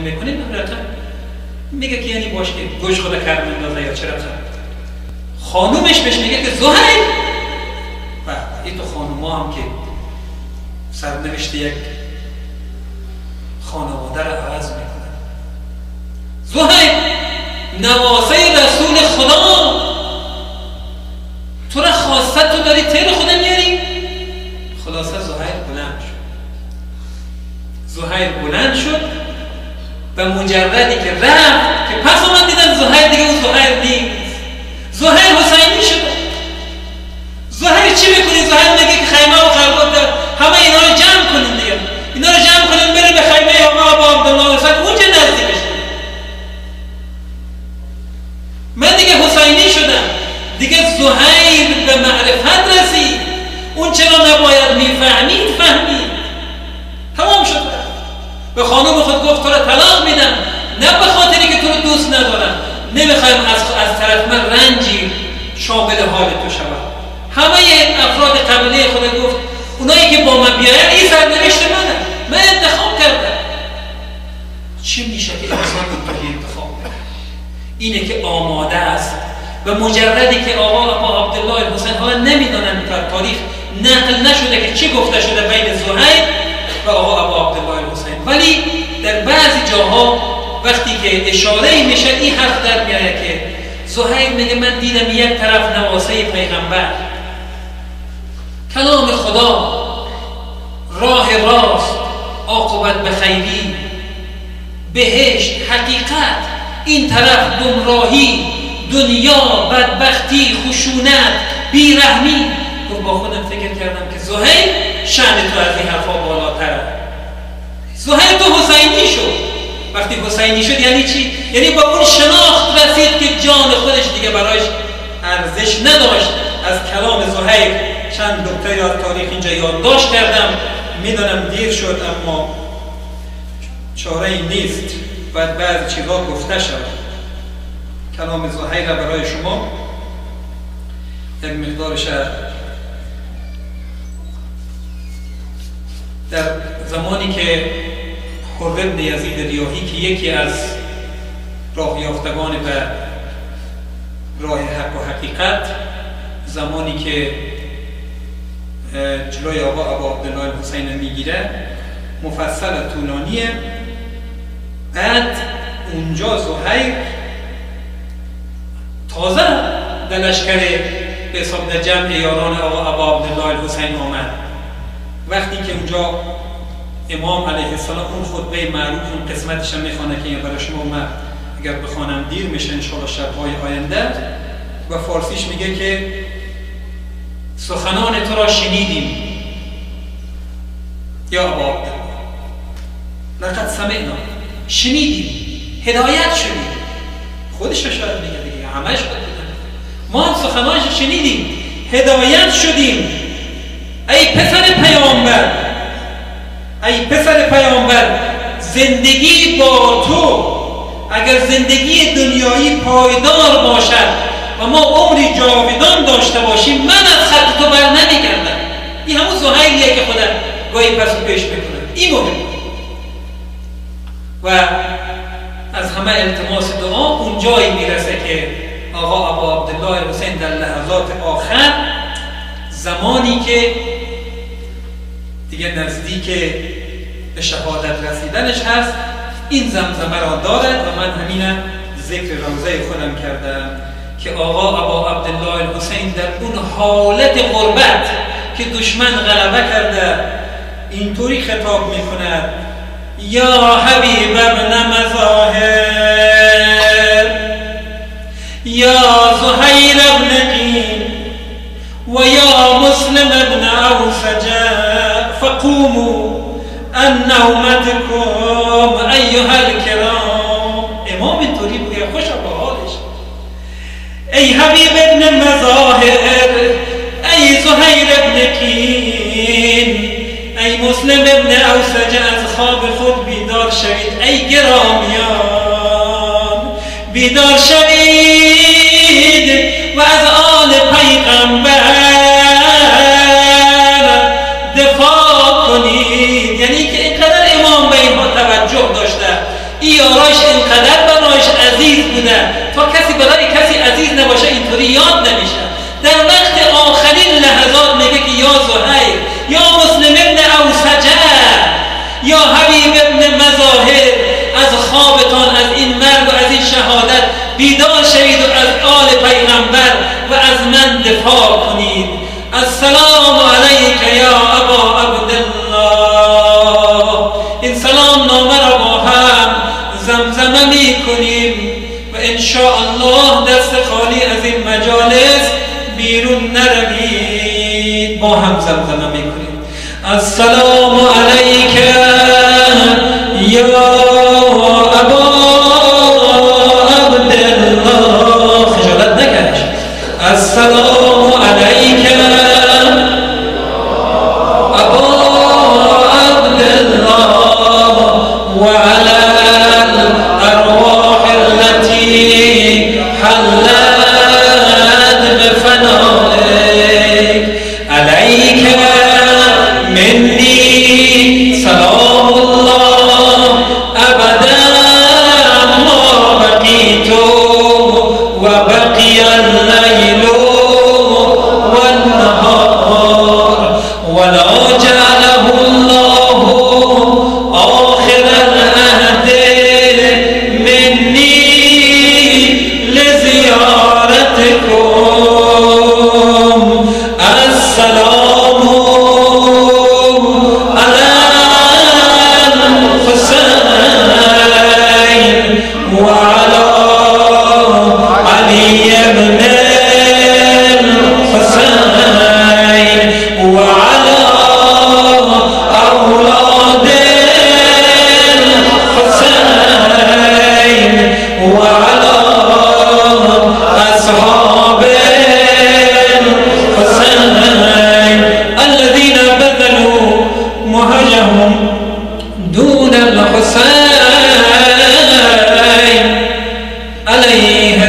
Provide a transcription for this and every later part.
میکنه نمیرتن میگه که یعنی باش که گوش خود کرد میندازه یا چرا خانومش بهش میگه که زهیر و این تو خانوما هم که سرنوشت یک خانواده را عوض میکنه. زهیر نواسه رسول خدا تو را خواسته تو داری تیر خدا میاری. خلاصه زهیر بلند شد و مجردی که رفت که پس من دیدم زهیر دیگه اون زهیر نیست، زهیر حسینی شد. زهیر چی میکنی؟ زهیر میگه که خیمه و خلوت همه اینا رو جمع کنین دیگه، اینا رو جمع کنین بریم به خیمه آقا ابا عبدالله حسین اونجا نزدیکش. من دیگه حسینی شدم، دیگه زهیر به معرفت رسید، اون چرا نباید میفهمید فهمید، تمام شد. به خانم خود گفت تو را طلاق میدم، نه به خاطری که تو رو دوست ندارم، نمیخوایم از طرف من رنجی شامل حال تو شود. همه افراد قبیله خود گفت اونایی که با من بیاین این سرنوشت منه، من انتخاب کردم. چی میشه که انسان اینطوری انتخاب کنه؟ اینه که آماده است و مجردی که آقا ابا عبدالله حسین حالا نمیدانن در تاریخ نقل نشده که چی گفته شده بین زهیر و آقا ابا عبدالله حسین، ولی در بعضی جاها وقتی که اشاره میشه این حرف در میاد که زهیر میگه من دیدم یک طرف نواسه پیغمبر، کلام خدا، راه راست، عاقبت بخیری، بهشت، حقیقت، این طرف گمراهی، دنیا، بدبختی، خشونت، بیرحمی. گفت با خودم فکر کردم که زهیر شأن تو از این حرفا بالاتره. زهیر تو حسینی شد. وقتی حسینی شد یعنی چی؟ یعنی با اون شناخت رسید که جان خودش دیگه برایش ارزش نداشت. از کلام زهیر چند نکته از تاریخ اینجا یادداشت کردم، میدونم دیر شد اما چاره‌ای نیست، باید بعضی چیزا گفته شد. کلام زهیر را برای شما یک مقدارش در زمانی که حر بن یزید ریاحی که یکی از راه یافتگان به راه حق و حقیقت، زمانی که جلوی آقا ابا عبدالله حسین میگیره، مفصل طولانیه. بعد اونجا زهیر تازه در لشکر به حساب در جمع یاران آقا ابا عبدالله حسین آمد. وقتی که اونجا امام علیه السلام اون خطبه معروف اون قسمتش هم میخوانه که برای شما من اگر بخوانم دیر میشه انشاءالله شب‌های آینده، و فارسیش میگه که سخنان تو را شنیدیم یا ابا عبدالله، لقد سمعنا، شنیدیم، هدایت شدیم. خودش شاید میگه دیگه، همش خود میگه ما هم سخنانش شنیدیم، هدایت شدیم. ای پسر پیامبر، ای پسر پیامبر، زندگی با تو اگر زندگی دنیایی پایدار باشد و ما عمری جاودان داشته باشیم، من از خط تو بر نمیگردم. این همون زهیریه که خودم گاهی پس و پیش میکنه. این مهم و از همه التماس دعا اون جایی میرسه که آقا ابا عبدالله حسین در لحظات آخر، زمانی که دیگه نزدیک به شهادت رسیدنش هست، این زمزمه را دارد و من همینم ذکر روضه خودم کردم که آقا ابا عبدالله حسین در اون حالت غربت که دشمن غلبه کرده اینطوری خطاب میکند: یا حبیب ابن مظاهر، یا زهیر ابن قین و یا مسلم ابن اوسجه، فقوموا النومتكم ایها الکرام. امام اینطوری بگه، خوش به حالش. ای حبیب ابن مظاهر، ای زهیر ابن قین، ای مسلم ابن اوسجه، از خواب خود بیدار شوید. ای گرامیان بیدار شوید و از آل پیغمبر دفاع کنید. یعنی که اینقدر امام به اینها توجه داشته این یاراش اینقدر برایش عزیز بودن تا کسی برای کسی عزیز نباشه اینطوری یاد نمیشه. در وقت آخرین لحظات میگه که یا زهیر یا مسلم ابن اوسجه یا حبیب ابن مظاهر از خوابتان از این مرگ و از این شهادت بیدار شوید و از آل پیغمبر و از من دفاع کنید. السلام علیک یا ابا عبدالله. این سلام نامه را با هم زمزمه می کنیم و انشاءالله دست خالی از این مجالس بیرون نروید. با هم زمزمه می کنیم. السلام علیک یا ابا عبدالله. خجالت نکش. السلام علیک ابا عبدالله و علی الارواح التي حلت بفنائک علیک منی سلام الله ابدا ما بقیت و بقی اللیل والنهار ولا جعله الله آخر العهد منی لزیارتکم. السلام علی الحسین و علی علی ابن الحسین و علی اولاد الحسین و علی اصحاب الحسين الذين بذلوا مهجهم دون الحسين عليه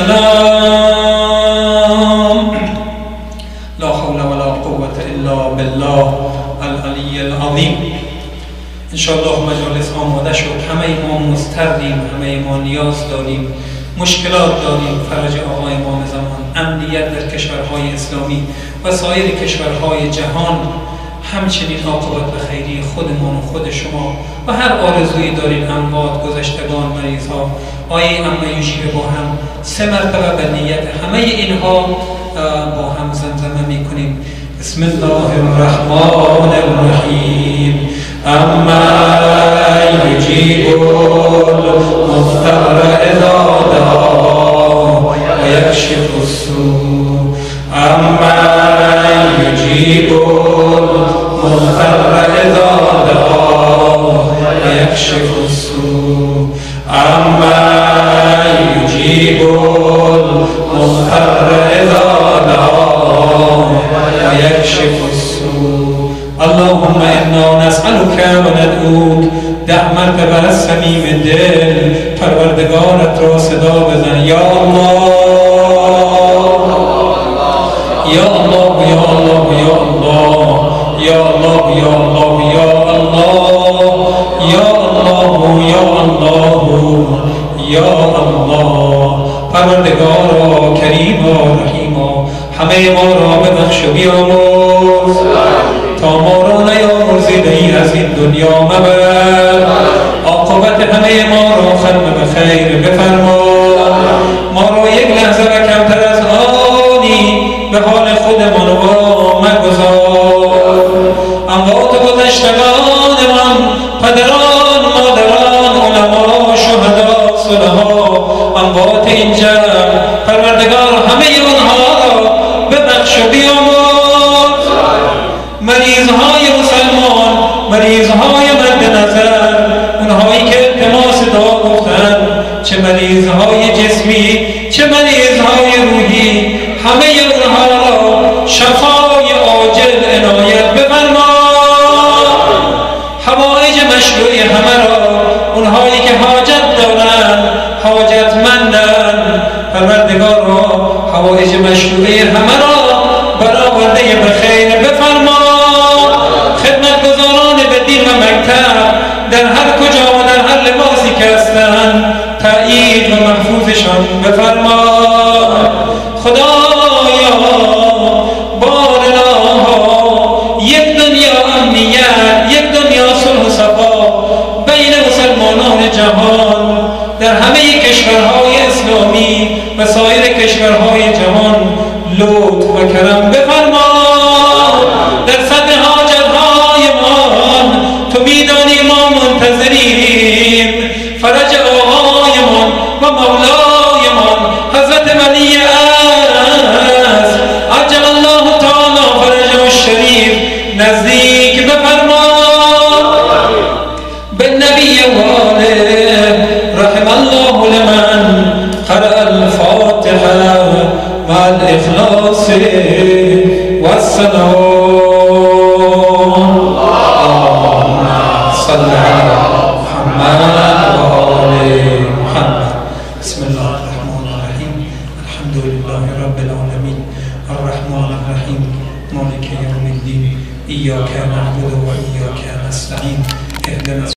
السلام. لا حول ولا قوة إلا بالله العلي العظيم. انشاءالله مجالس آماده شد. همه ما مضطریم، همه ما نیاز داریم، مشکلات داریم. فرج آقا امام زمان، امنیت در کشورهای اسلامی و سایر کشورهای جهان، همچنین عاقبت به خیری خودمان و خود شما و هر آرزویی دارین، اموات، گذشتگان، مریضها. آیه اما یوشیه با هم 3 مرتبه به نیت همه اینها با هم زمزمه میکنیم. بسم الله الرحمن الرحیم. اما یجیب المضطر اذا دعا و یکشف السوء. اما یجیب المضطر اذا دعا و یکشف السوء. اما یجیب المضطر اذا دعا و یکشف السوء. اللهم انا نسألك و ندعوک. 10 مرتبه از صمیم دل پروردگارت را صدا بزن. یا الله یا الله یا الله یا الله یا الله یا الله یا الله یا الله یا الله. پروردگارا کریما رحیما همه ما را ببخش و بیامرز تا ما را نیامرزیدی از این دنیا مبر. عاقبت همه ما را ختم به خیر بفرما. ما را یک لحظه و کمتر از آنی به حال خودمان و مگذار. اموات گذشتگانمان، پدران، مادران، علما، شهدا، صلحا، اموات این جمع، پروردگار همه اونها را ببخش و بیامرز. مریضهای مسلمان، مریضهای مد نظر، اونهایی که التماس دعا گفتن، چه مریضهای جسمی چه مریضهای روحی، همه اونها را شفای عاجل عنایت بفرما. حوائج مشروع همه را، اونهایی که حاجت دارن، حاجتمندن، پروردگارا حوائج مشروع همه را برآورده به خیر بفرما. خدمتگزاران به دین و مکتب در هر کجا و در هر لباسی که تأیید و محفوظشان بفرما. خدایا بارها یک دنیا امنیت، یک دنیا صلح و صفا بین مسلمانان جهان در همه کشورهای اسلامی و سایر کشورهای جهان لطف و کرم بفرما. در صدر حاجت‌هایمان تو میدانی ما منتظریم. فرج آقایمان و مولایمان حضرت ولی عصر عجل الله تعالی فرجه الشریف نزدیک بفرما. بالنبی و آله رحم الله لمن قرأ الفاتحه مع الاخلاص والسلام. اللهم صل على محمد وآل محمد. بسم الله الرحمن الرحيم. الحمد لله رب العالمين الرحمن الرحيم مالك يوم الدين. إياك نعبد وإياك نستعين. اهدنا